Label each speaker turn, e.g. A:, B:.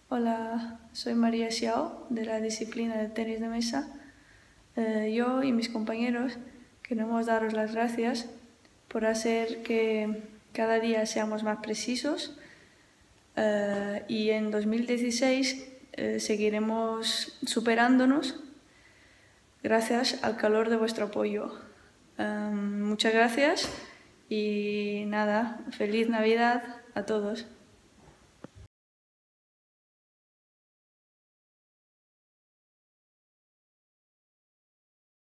A: Hola, soy María Xiao de la disciplina de tenis de mesa. Yo y mis compañeros queremos daros las gracias por hacer que cada día seamos más precisos y en 2016 seguiremos superándonos gracias al calor de vuestro apoyo. Muchas gracias y nada, feliz Navidad a todos.